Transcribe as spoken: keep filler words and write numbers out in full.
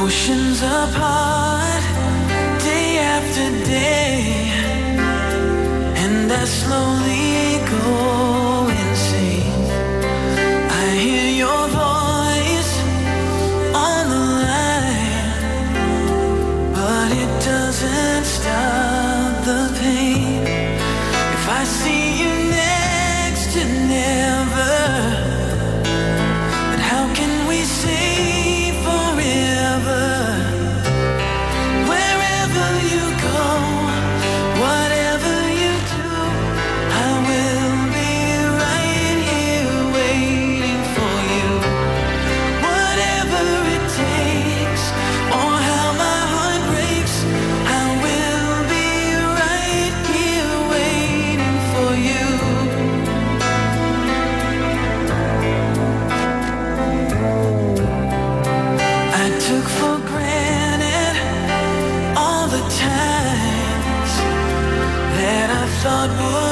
Oceans apart, day after day, and I slowly go insane. I hear your voice on the line, but it doesn't stop the pain. If I see you next to never, but how can we say forever? Wherever you go, whatever you do, I will be right here waiting for you. Whatever it takes, or how my heart breaks, I will be right here waiting for you. I took for granted all the times that I thought would